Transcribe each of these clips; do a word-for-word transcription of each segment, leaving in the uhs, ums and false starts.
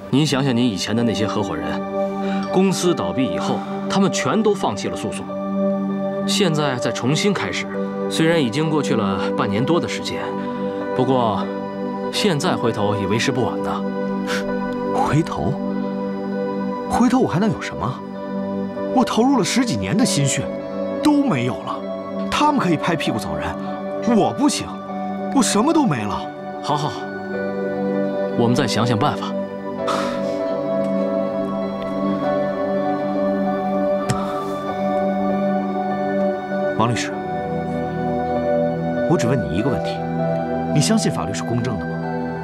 您想想，您以前的那些合伙人，公司倒闭以后，他们全都放弃了诉讼，现在再重新开始。虽然已经过去了半年多的时间，不过现在回头也为时不晚呢。 回头？回头我还能有什么？我投入了十几年的心血，都没有了。他们可以拍屁股走人，我不行，我什么都没了。 好好，我们再想想办法。 王律师，我只问你一个问题：你相信法律是公正的吗？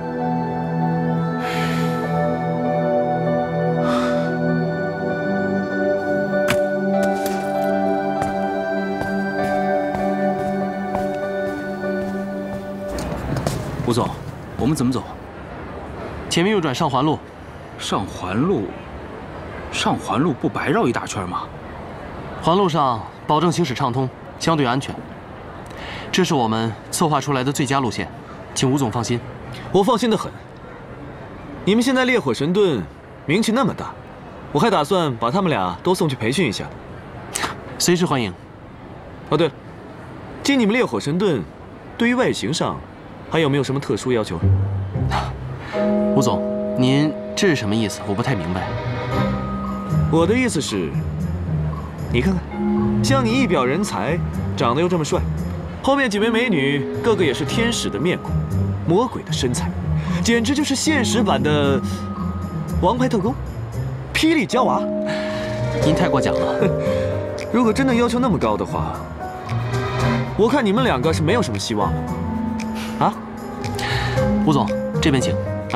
吴总，我们怎么走？前面右转上环路。上环路？上环路不白绕一大圈吗？环路上保证行驶畅通。 相对安全，这是我们策划出来的最佳路线，请吴总放心。 我放心的很。你们现在烈火神盾名气那么大，我还打算把他们俩都送去培训一下。 随时欢迎。 哦，对了，经你们烈火神盾，对于外形上还有没有什么特殊要求？ 吴总，您这是什么意思？我不太明白。 我的意思是，你看看。 像你一表人才，长得又这么帅，后面几位美女个个也是天使的面孔，魔鬼的身材，简直就是现实版的王牌特工，霹雳娇娃。 您太过奖了。 如果真的要求那么高的话，我看你们两个是没有什么希望了。啊， 吴总，这边请。 啊。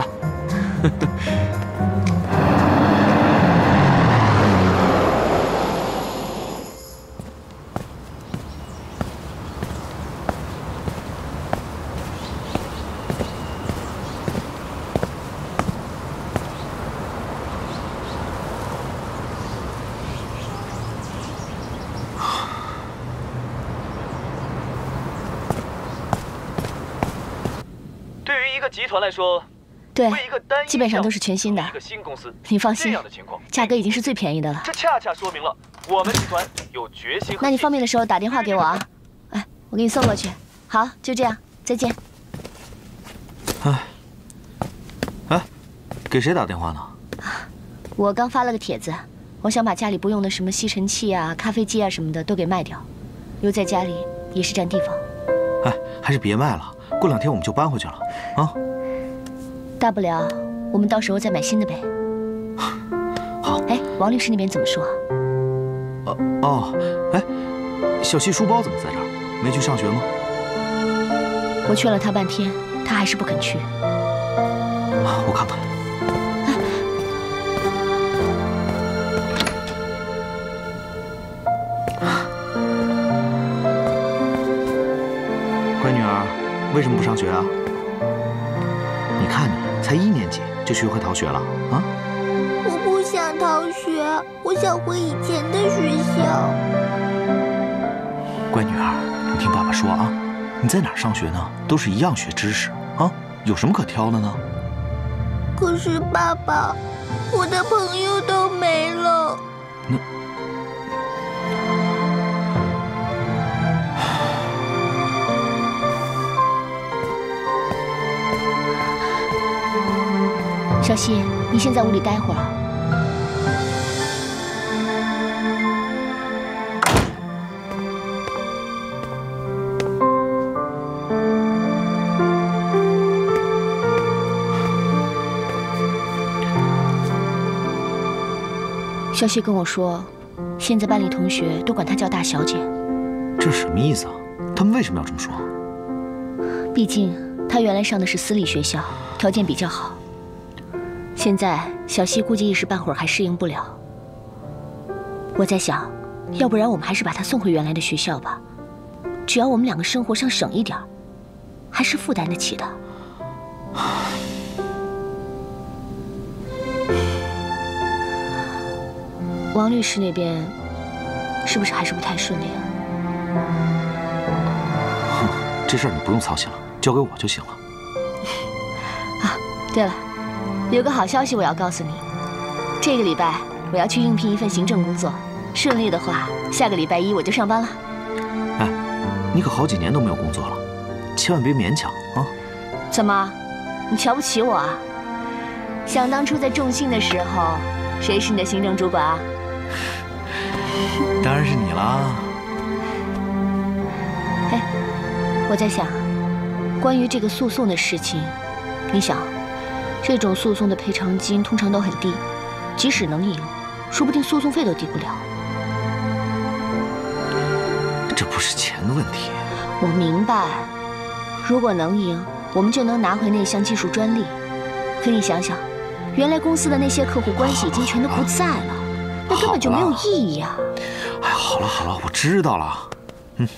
集团来说， 对，基本上都是全新的。 一个新公司， 你放心，价格已经是最便宜的了。 这恰恰说明了我们集团有决心。 那你方便的时候打电话给我啊。哎，我给你送过去。好，就这样，再见。 哎，哎，给谁打电话呢？ 我刚发了个帖子，我想把家里不用的什么吸尘器啊、咖啡机啊什么的都给卖掉，留在家里也是占地方。 哎，还是别卖了。 过两天我们就搬回去了，啊！ 大不了我们到时候再买新的呗。 好。 哎，王律师那边怎么说？ 哦哦，哎，小希书包怎么在这儿？没去上学吗？ 我劝了他半天，他还是不肯去。 我看看。乖女儿。 为什么不上学啊？你看你才一年级就学会逃学了啊！ 我不想逃学，我想回以前的学校。 乖女儿，你听爸爸说啊，你在哪儿上学呢？都是一样学知识啊，有什么可挑的呢？ 可是爸爸，我的朋友都没了。 那。 小希，你先在屋里待会儿。小希跟我说，现在班里同学都管她叫大小姐。 这什么意思啊？他们为什么要这么说？ 毕竟她原来上的是私立学校，条件比较好。 现在小希估计一时半会儿还适应不了。我在想，要不然我们还是把她送回原来的学校吧。只要我们两个生活上省一点，还是负担得起的。王律师那边是不是还是不太顺利啊？ 哼，这事儿你不用操心了，交给我就行了。 啊，对了。 有个好消息我要告诉你，这个礼拜我要去应聘一份行政工作，顺利的话，下个礼拜一我就上班了。 哎，你可好几年都没有工作了，千万别勉强啊！ 怎么，你瞧不起我啊？想当初在众信的时候，谁是你的行政主管啊？ 当然是你啦。 哎，我在想，关于这个诉讼的事情，你想，这种诉讼的赔偿金通常都很低，即使能赢，说不定诉讼费都抵不了。 这不是钱的问题。 我明白，如果能赢，我们就能拿回那项技术专利。可你想想，原来公司的那些客户关系已经全都不在了，那根本就没有意义啊！ 哎，好了好了，我知道了。嗯。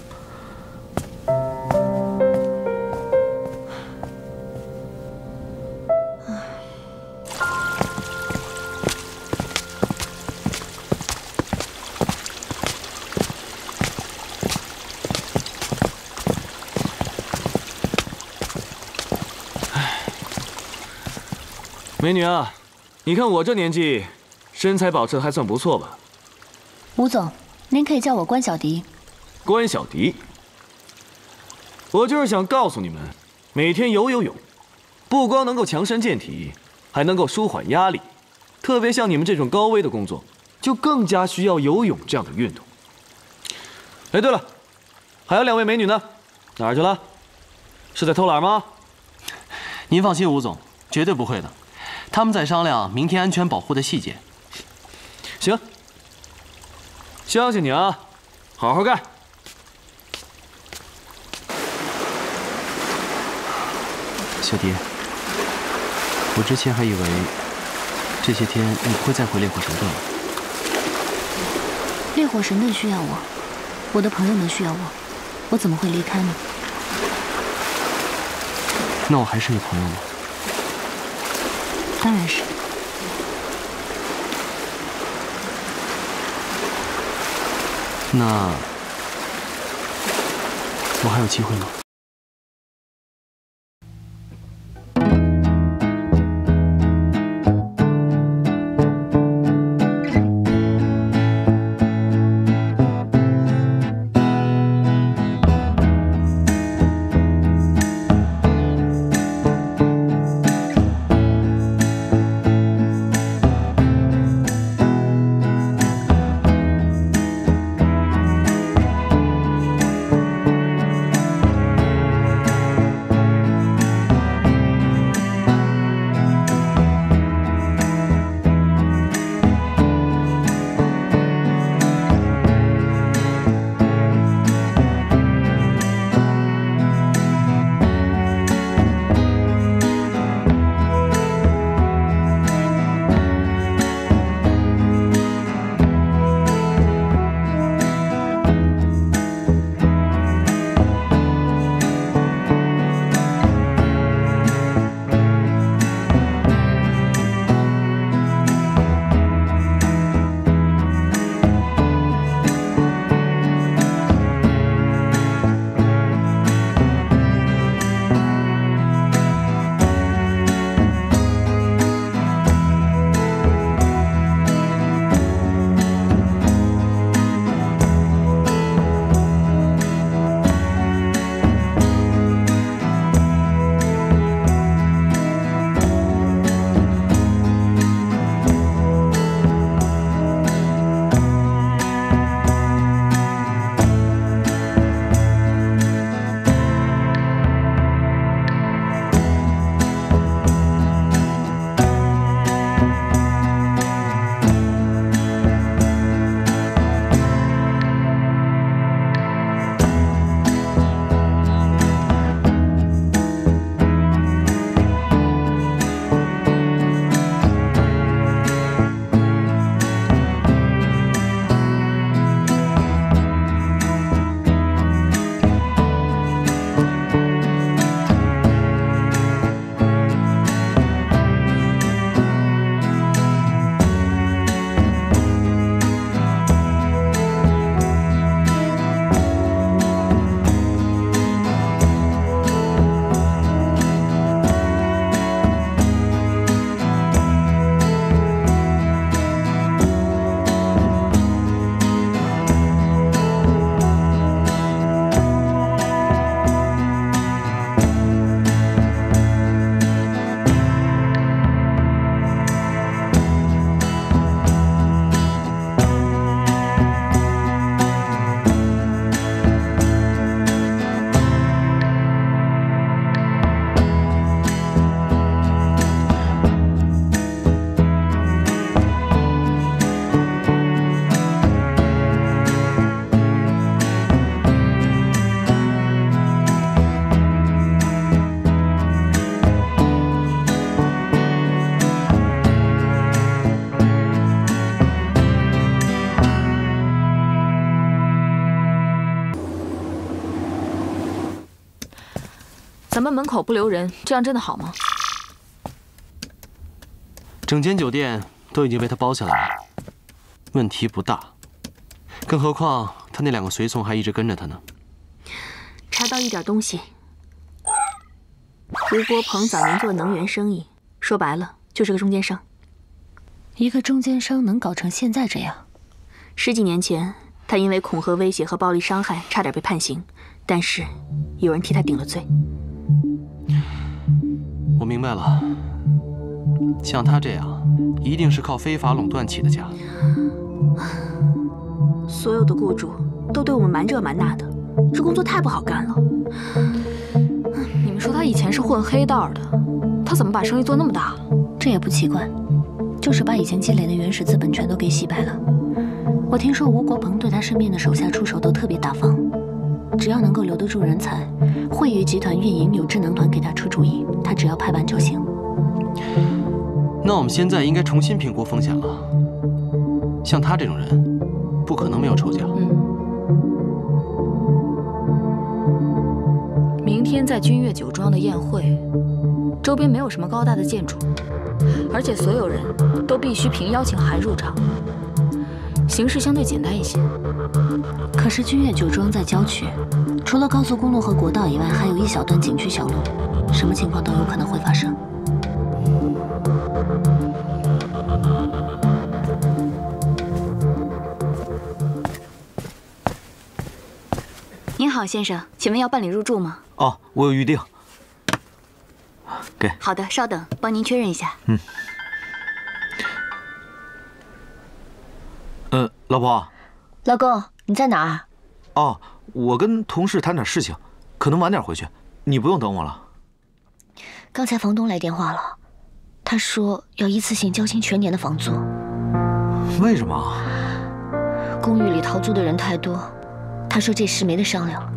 美女啊，你看我这年纪，身材保持的还算不错吧？ 吴总，您可以叫我关小迪。 关小迪，我就是想告诉你们，每天游游泳，不光能够强身健体，还能够舒缓压力。特别像你们这种高危的工作，就更加需要游泳这样的运动。哎，对了，还有两位美女呢，哪儿去了？是在偷懒吗？ 您放心，吴总，绝对不会的。他们在商量明天安全保护的细节。 行，相信你啊，好好干。 小迪，我之前还以为这些天你不会再回烈火神盾了。 烈火神盾需要我，我的朋友们需要我，我怎么会离开呢？ 那我还是你朋友吗？ 当然是。 那我还有机会吗？ 门口不留人，这样真的好吗？ 整间酒店都已经被他包下来了，问题不大。更何况他那两个随从还一直跟着他呢。 查到一点东西，吴国鹏早年做能源生意，说白了就是个中间商。 一个中间商能搞成现在这样？ 十几年前，他因为恐吓、威胁和暴力伤害，差点被判刑，但是有人替他顶了罪。 我明白了，像他这样，一定是靠非法垄断起的家。 所有的雇主都对我们瞒这瞒那的，这工作太不好干了。你们说他以前是混黑道的，他怎么把生意做那么大了？ 这也不奇怪，就是把以前积累的原始资本全都给洗白了。我听说吴国鹏对他身边的手下出手都特别大方，只要能够留得住人才，惠誉集团运营有智能团给他出主意，他只要拍板就行。 那我们现在应该重新评估风险了。像他这种人，不可能没有仇家。 嗯。明天在君悦酒庄的宴会，周边没有什么高大的建筑，而且所有人都必须凭邀请函入场，形式相对简单一些。 可是君悦酒庄在郊区，除了高速公路和国道以外，还有一小段景区小路，什么情况都有可能会发生。 您好，先生，请问要办理入住吗？ 哦，我有预定。给。 好的，稍等，帮您确认一下。 嗯。呃，老婆。 老公，你在哪儿？ 哦，我跟同事谈点事情，可能晚点回去，你不用等我了。 刚才房东来电话了，他说要一次性交清全年的房租。 为什么？ 公寓里逃租的人太多。他说这事没得商量。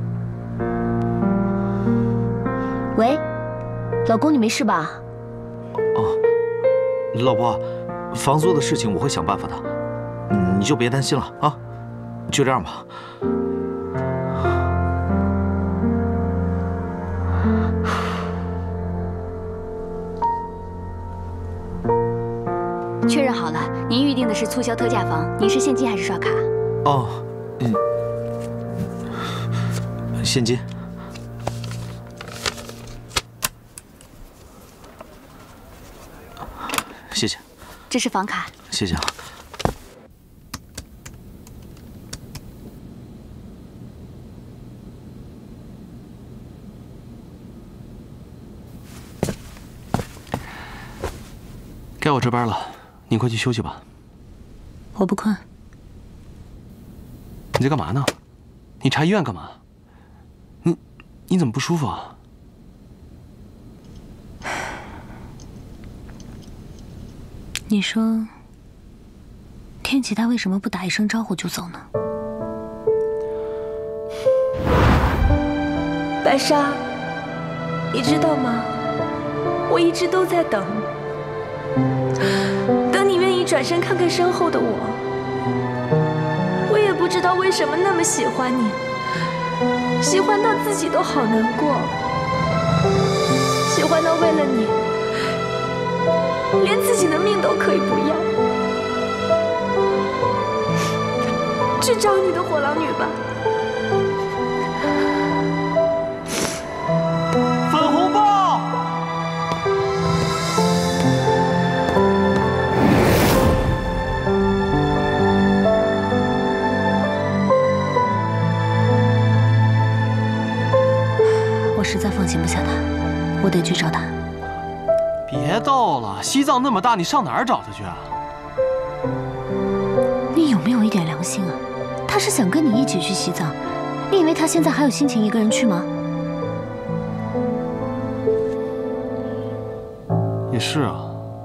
喂，老公，你没事吧？ 哦，老婆，房租的事情我会想办法的，你就别担心了啊。就这样吧。 确认好了，您预定的是促销特价房，您是现金还是刷卡？ 哦，嗯。现金，谢谢。 这是房卡。 谢谢啊。 该我值班了，您快去休息吧。 我不困。 你在干嘛呢？你查医院干嘛？你你怎么不舒服啊？ 你说，天启他为什么不打一声招呼就走呢？ 白纱，你知道吗？我一直都在等，等你愿意转身看看身后的我。我也不知道为什么那么喜欢你，喜欢到自己都好难过，喜欢到为了你，连自己的命都可以不要。去找你的火狼女吧。 粉红豹。 我实在放心不下他，我得去找他。 别逗了，西藏那么大，你上哪儿找他去啊？ 你有没有一点良心啊？他是想跟你一起去西藏，你以为他现在还有心情一个人去吗？ 也是啊。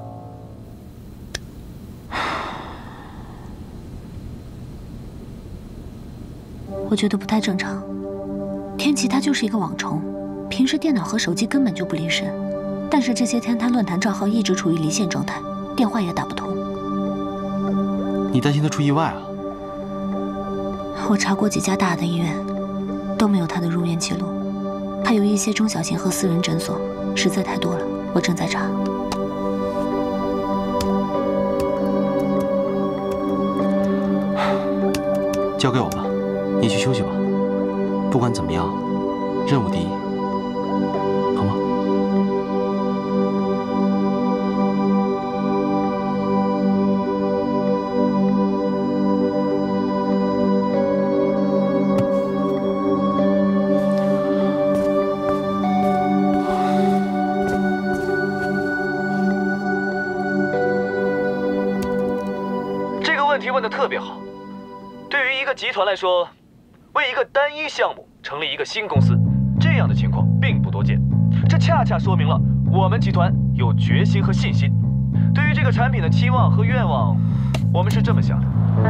我觉得不太正常。天启他就是一个网虫，平时电脑和手机根本就不离身，但是这些天他论坛账号一直处于离线状态，电话也打不通。 你担心他出意外啊？ 我查过几家大的医院，都没有他的入院记录。 还有一些中小型和私人诊所，实在太多了，我正在查。 交给我吧，你去休息吧。不管怎么样，任务第一，好吗？ 这个问题问得特别好。对于一个集团来说，为一个单一项目成立一个新公司，这样的情况并不多见。这恰恰说明了我们集团有决心和信心。对于这个产品的期望和愿望，我们是这么想的。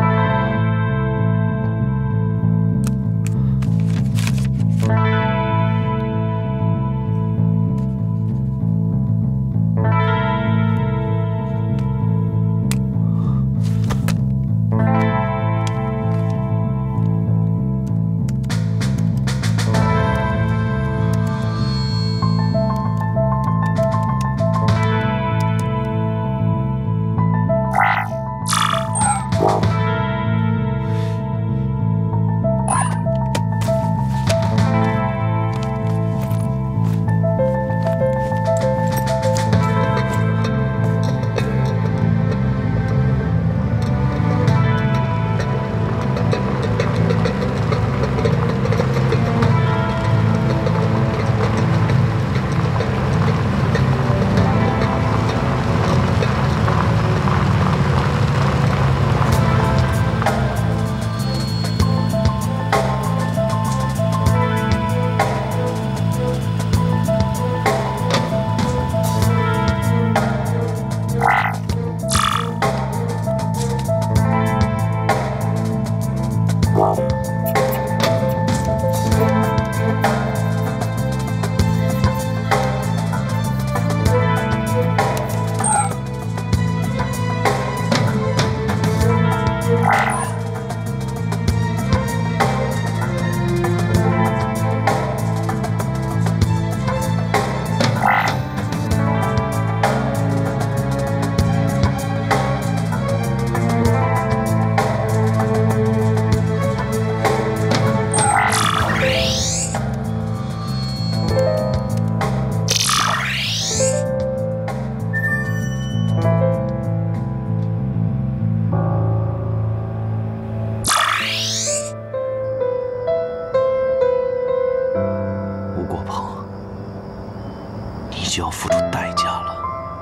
就要付出代价了。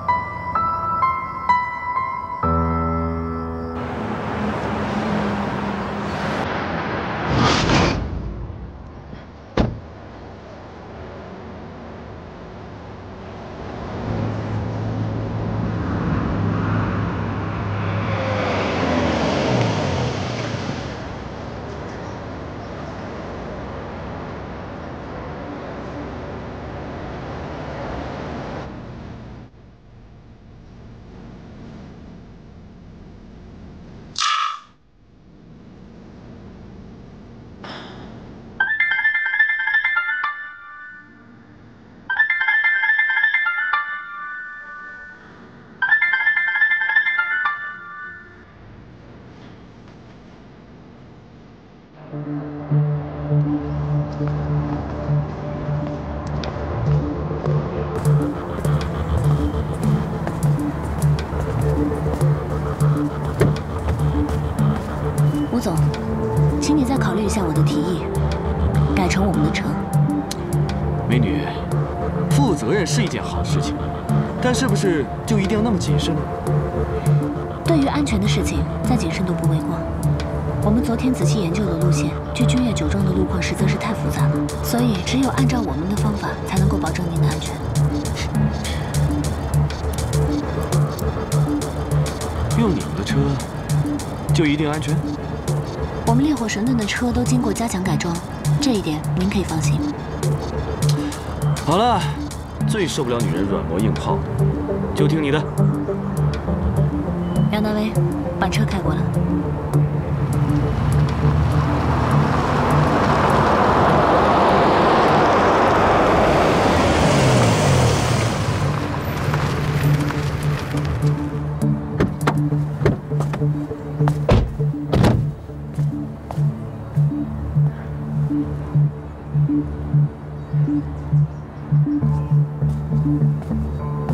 吴总，请你再考虑一下我的提议，改成我们的车。 美女，负责任是一件好事情，但是不是就一定要那么谨慎呢？ 对于安全的事情，再谨慎都不为过。我们昨天仔细研究的路线，距君悦酒庄的路况实在是太复杂了，所以只有按照我们的方法，才能够保证您的安全。 用你们的车，就一定安全？ 我们烈火神盾的车都经过加强改装，这一点您可以放心。 好了，最受不了女人软磨硬泡，就听你的。 梁大威，把车开过来。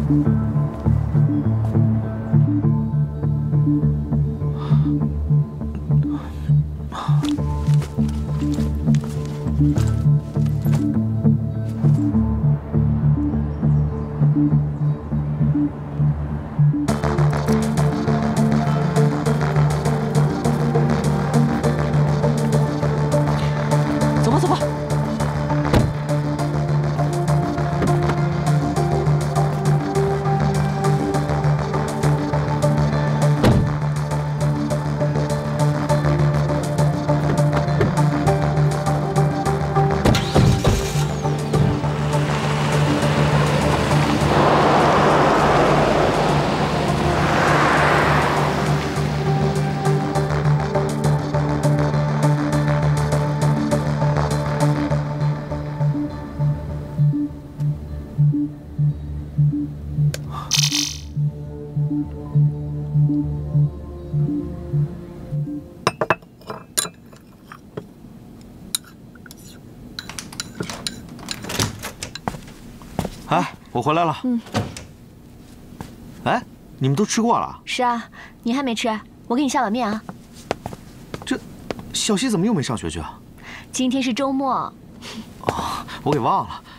哎，我回来了。嗯。哎，你们都吃过了？ 是啊，你还没吃？我给你下碗面啊。 这，小希怎么又没上学去啊？ 今天是周末。 哦，我给忘了。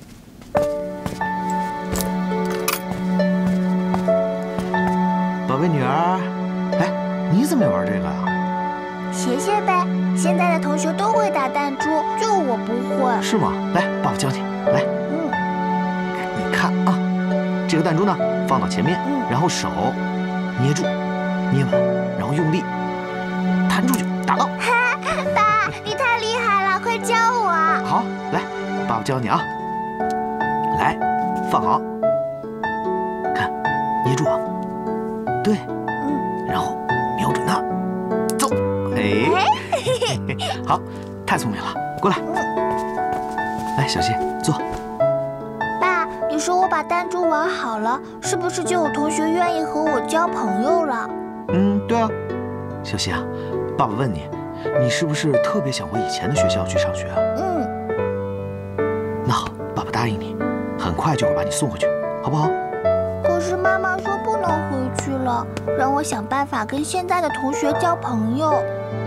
宝贝女儿，哎，你怎么也玩这个呀？ 学学呗，现在的同学都会打弹珠，就我不会。 是吗？来，爸爸教你。来。 看啊，这个弹珠呢，放到前面，嗯、然后手捏住，捏稳，然后用力弹出去，打到。 爸，你太厉害了，快教我。 好，来，爸爸教你啊。来，放好，看，捏住啊，对，嗯，然后瞄准它，走，哎，好，太聪明了，过来，来，小希，坐。 你说我把弹珠玩好了，是不是就有同学愿意和我交朋友了？ 嗯，对啊。小希啊，爸爸问你，你是不是特别想回以前的学校去上学啊？ 嗯。 那好，爸爸答应你，很快就会把你送回去，好不好？ 可是妈妈说不能回去了，让我想办法跟现在的同学交朋友。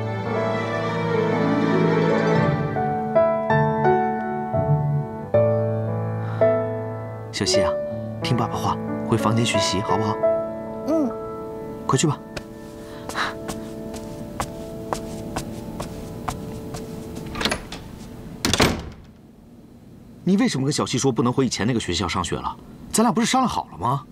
小希啊，听爸爸话，回房间学习，好不好？ 嗯， 快去吧。你为什么跟小希说不能回以前那个学校上学了？咱俩不是商量好了吗？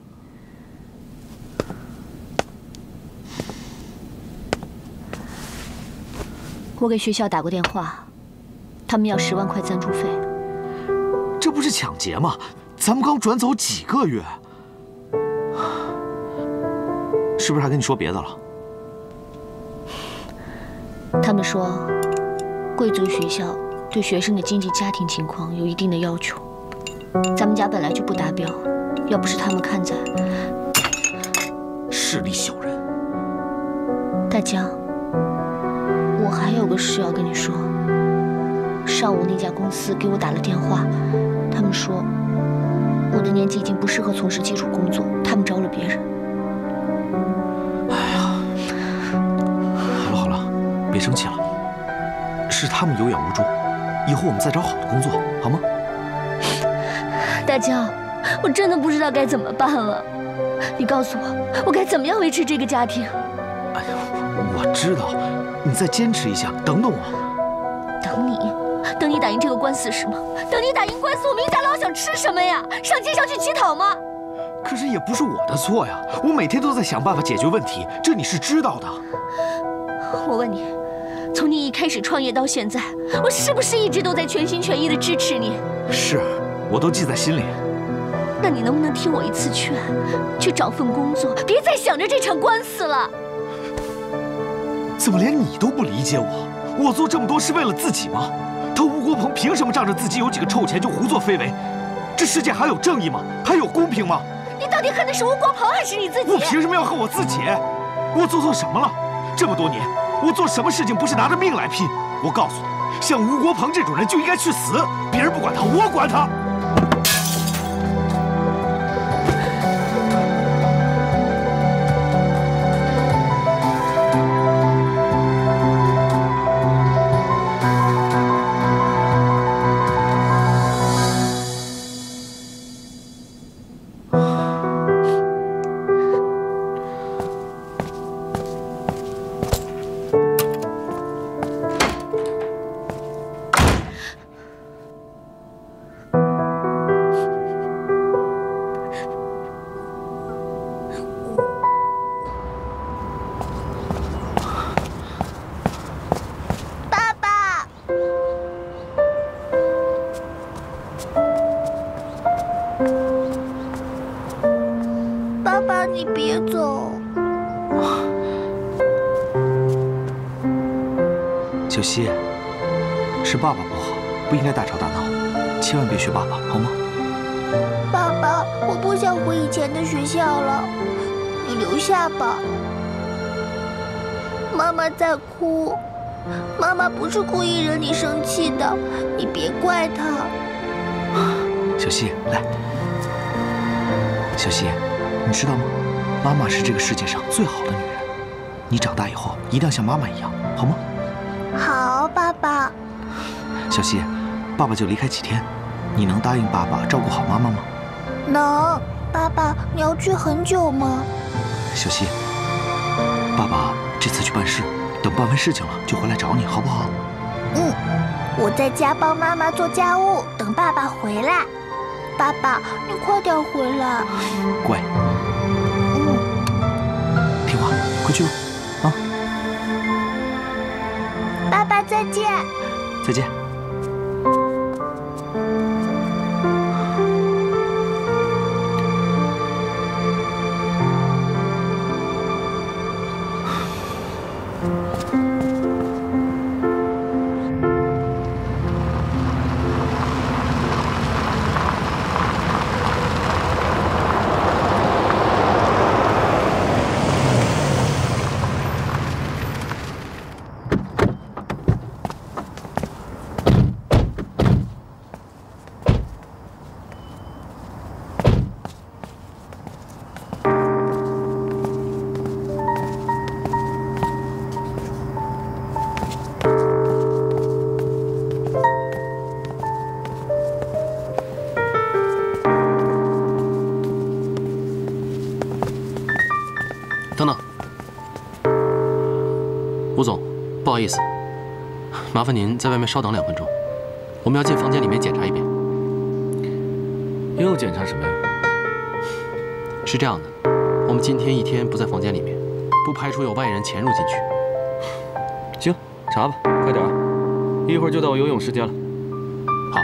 我给学校打过电话，他们要十万块赞助费。 这不是抢劫吗？ 咱们刚转走几个月，是不是还跟你说别的了？ 他们说，贵族学校对学生的经济家庭情况有一定的要求，咱们家本来就不达标，要不是他们看在…… 势利小人。 大江，我还有个事要跟你说。上午那家公司给我打了电话，他们说。 我的年纪已经不适合从事基础工作，他们招了别人。 哎呀，好了好了，别生气了，是他们有眼无珠，以后我们再找好的工作，好吗？ 大江，我真的不知道该怎么办了，你告诉我，我该怎么样维持这个家庭？ 哎呀，我知道，你再坚持一下，等等我。 等你。 等你打赢这个官司是吗？等你打赢官司，我们一家老想吃什么呀？上街上去乞讨吗？ 可是也不是我的错呀，我每天都在想办法解决问题，这你是知道的。 我问你，从你一开始创业到现在，我是不是一直都在全心全意的支持你？ 是，我都记在心里。 那你能不能听我一次劝，去找份工作，别再想着这场官司了？ 怎么连你都不理解我？我做这么多是为了自己吗？ 他吴国鹏凭什么仗着自己有几个臭钱就胡作非为？这世界还有正义吗？还有公平吗？ 你到底恨的是吴国鹏还是你自己？ 我凭什么要恨我自己？我做错什么了？这么多年，我做什么事情不是拿着命来拼？我告诉你，像吴国鹏这种人就应该去死！别人不管他，我管他。 爸，你别走。 小希，是爸爸不好，不应该大吵大闹，千万别学爸爸，好吗？ 爸爸，我不想回以前的学校了，你留下吧。妈妈在哭，妈妈不是故意惹你生气的，你别怪她。 小希，来。小希，你知道吗？妈妈是这个世界上最好的女人，你长大以后一定要像妈妈一样，好吗？ 好，爸爸。 小希，爸爸就离开几天，你能答应爸爸照顾好妈妈吗？ 能。爸爸，你要去很久吗？ 小希，爸爸这次去办事，等办完事情了就回来找你，好不好？ 嗯，我在家帮妈妈做家务，等爸爸回来。爸爸，你快点回来。 乖。 嗯， 听话，快去吧。啊。 爸爸再见。 再见。 等等，吴总，不好意思，麻烦您在外面稍等两分钟，我们要进房间里面检查一遍。 又检查什么呀？ 是这样的，我们今天一天不在房间里面，不排除有外人潜入进去。 行，查吧，快点啊，一会儿就到我游泳时间了。 好。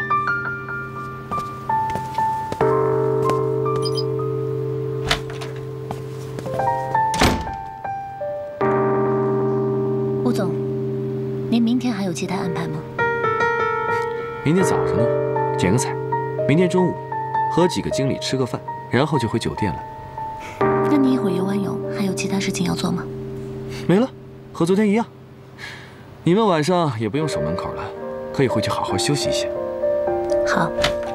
吴总，您明天还有其他安排吗？ 明天早上呢，剪个彩，明天中午和几个经理吃个饭，然后就回酒店了。 那你一会儿游完泳还有其他事情要做吗？ 没了，和昨天一样。你们晚上也不用守门口了，可以回去好好休息一下。 好。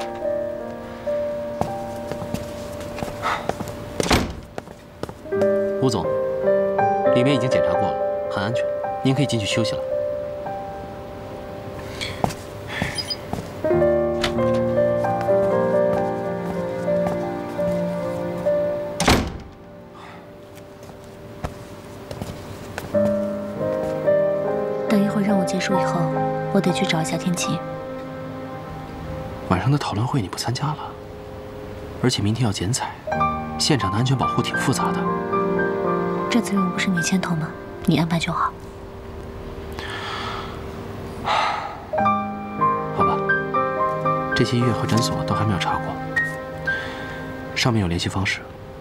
吴总，里面已经检查过了，很安全，您可以进去休息了。 等一会儿任务结束以后，我得去找一下天琪。 晚上的讨论会你不参加了，而且明天要剪彩，现场的安全保护挺复杂的。 这次任务不是你牵头吗？你安排就好。 好吧，这些医院和诊所都还没有查过，上面有联系方式。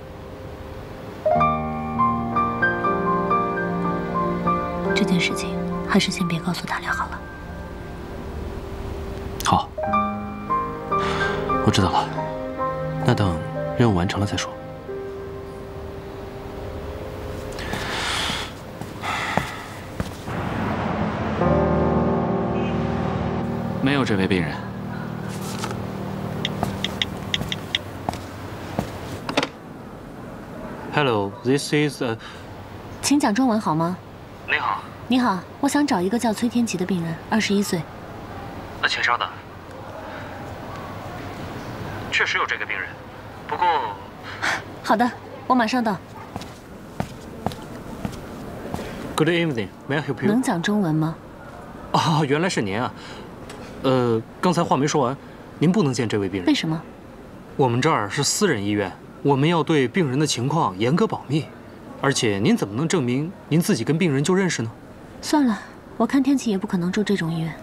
这件事情还是先别告诉大亮好了。 好，我知道了。那等任务完成了再说。 没有这位病人。 Hello, this is a。 请讲中文好吗？ 你好。 你好，我想找一个叫崔天琪的病人，二十一岁。 啊，请稍等。确实有这个病人，不过。 好的，我马上到。 Good evening, may I help you？ 能讲中文吗？ 哦，原来是您啊。呃，刚才话没说完，您不能见这位病人。 为什么？ 我们这儿是私人医院，我们要对病人的情况严格保密。而且您怎么能证明您自己跟病人就认识呢？ 算了，我看天琪也不可能住这种医院。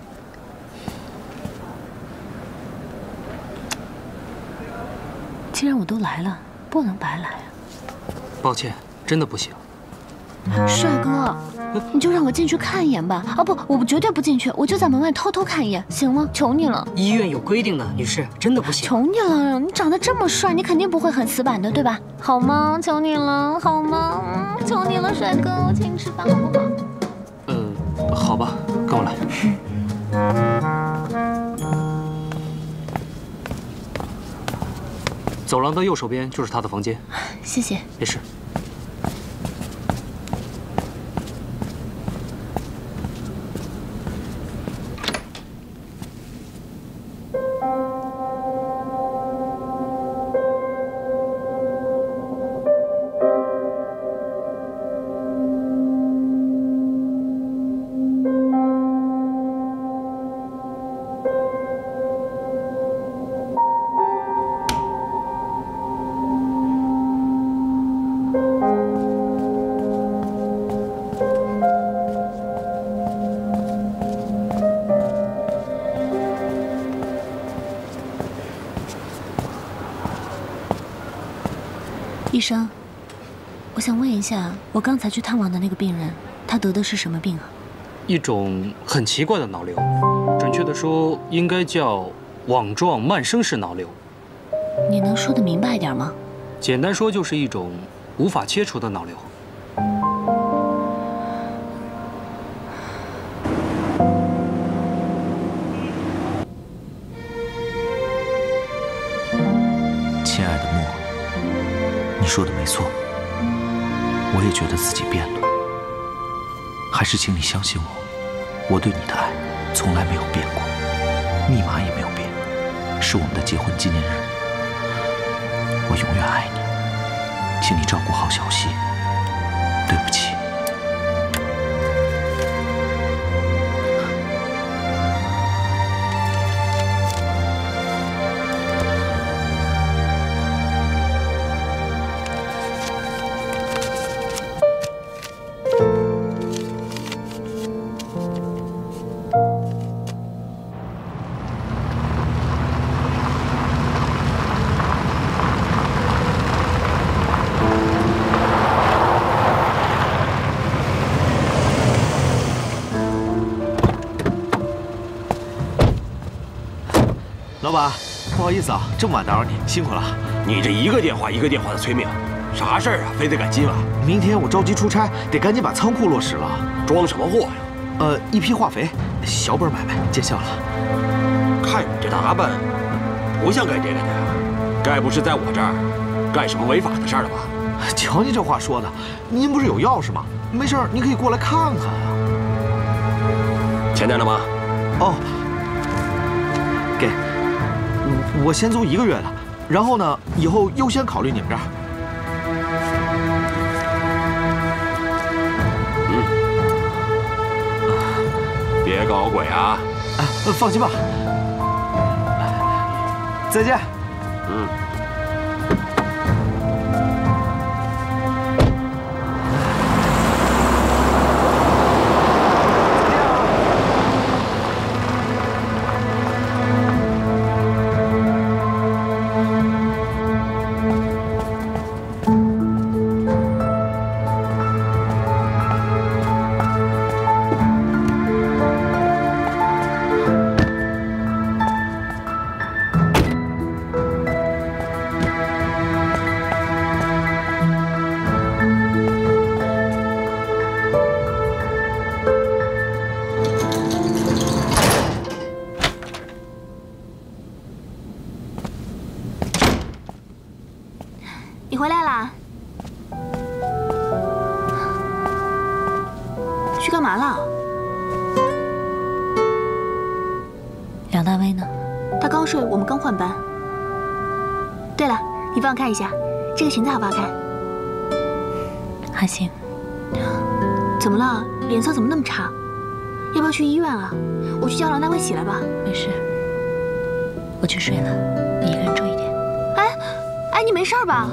既然我都来了，不能白来啊。 抱歉，真的不行。 帅哥，你就让我进去看一眼吧。啊不，我绝对不进去，我就在门外偷偷看一眼，行吗？求你了。 医院有规定的，女士，真的不行。 求你了，你长得这么帅，你肯定不会很死板的，对吧？好吗？求你了，好吗？嗯，求你了，帅哥，我请你吃饭好不好？ 呃，好吧，跟我来。走廊的右手边就是他的房间。 谢谢。 没事。 医生，我想问一下，我刚才去探望的那个病人，他得的是什么病啊？ 一种很奇怪的脑瘤，准确的说，应该叫网状慢生式脑瘤。 你能说得明白一点吗？ 简单说，就是一种无法切除的脑瘤。 亲爱的莫，你说的没错，我也觉得自己变了。还是请你相信我，我对你的爱从来没有变过，密码也没有变，是我们的结婚纪念日。我永远爱你，请你照顾好小溪。对不起。老板，不好意思啊，这么晚打扰你，辛苦了。 你这一个电话一个电话的催命，啥事儿啊？非得赶今晚？ 明天我着急出差，得赶紧把仓库落实了。 装什么货呀？ 呃，一批化肥，小本买卖，见效了。 看你这打扮，不像干这个的呀。该不是在我这儿干什么违法的事儿了吧？ 瞧你这话说的，您不是有钥匙吗？没事儿，您可以过来看看啊。 钱带了吗？ 哦，给。我先租一个月的，然后呢，以后优先考虑你们这儿。 嗯，别搞鬼啊！ 哎，放心吧。再见。 嗯。 你回来啦？去干嘛了？ 梁大威呢？ 他刚睡，我们刚换班。对了，你帮我看一下这个裙子好不好看？ 还行。 怎么了？脸色怎么那么差？要不要去医院啊？我去叫梁大威起来吧。 没事，我去睡了，你一个人注意点。 哎，哎，你没事吧？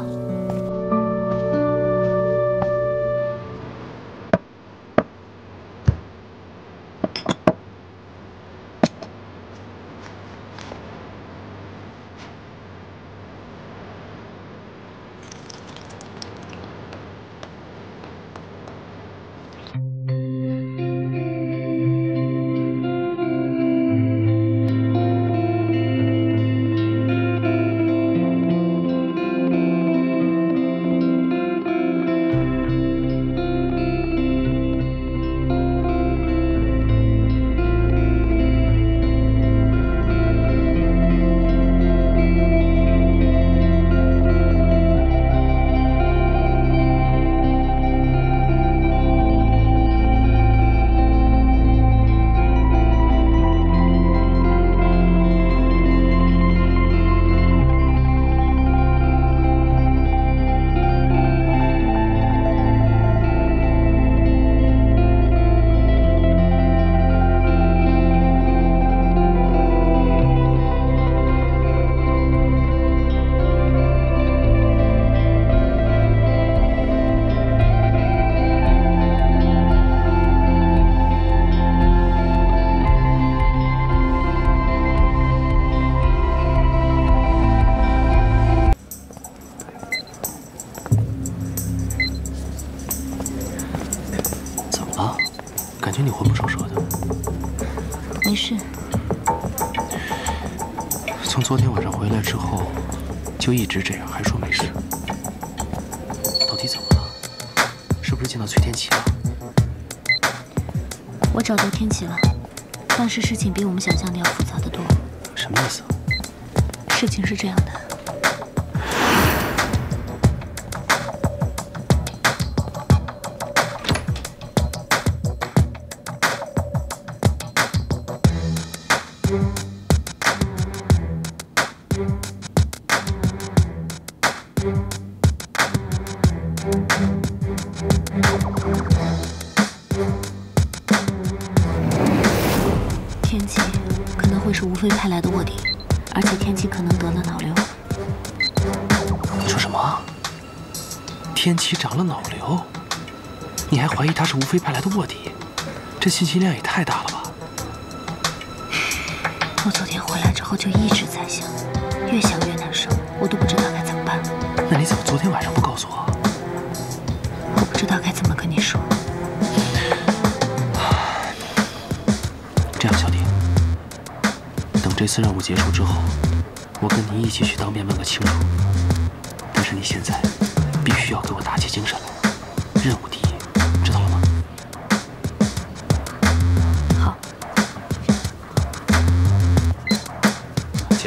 听你魂不守舍的。 没事。 从昨天晚上回来之后，就一直这样，还说没事。到底怎么了？是不是见到崔天琪了？ 我找到天琪了，但是事情比我们想象的要复杂的多。 什么意思？ 事情是这样的。 天琪可能会是吴非派来的卧底，而且天琪可能得了脑瘤。 你说什么？天琪长了脑瘤？你还怀疑他是吴非派来的卧底？这信息量也太大了吧！ 我昨天回来之后就一直在想，越想越难受，我都不知道该怎么办。 那你怎么昨天晚上不告诉我？ 我不知道该怎么跟你说。 这样，小弟，等这次任务结束之后，我跟你一起去当面问个清楚。但是你现在必须要给我打起精神来，任务第一，知道了吗？ 好。 请。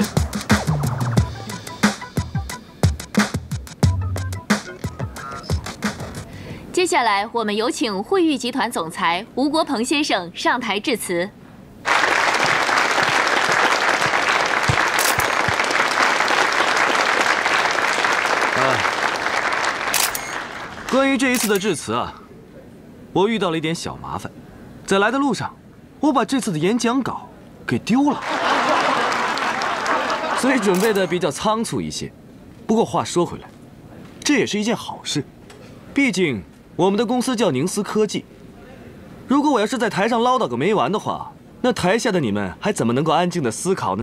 接下来，我们有请惠誉集团总裁吴国鹏先生上台致辞。 关于这一次的致辞啊，我遇到了一点小麻烦，在来的路上，我把这次的演讲稿给丢了，所以准备的比较仓促一些。不过话说回来，这也是一件好事，毕竟我们的公司叫宁思科技。如果我要是在台上唠叨个没完的话，那台下的你们还怎么能够安静的思考呢？